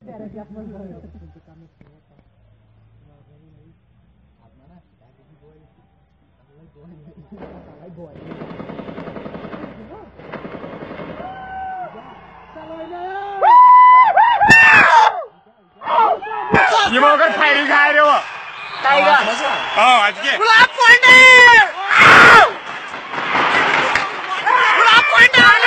你们个太厉害了！来一个。哦，阿姐。不拉滚的！不拉滚的！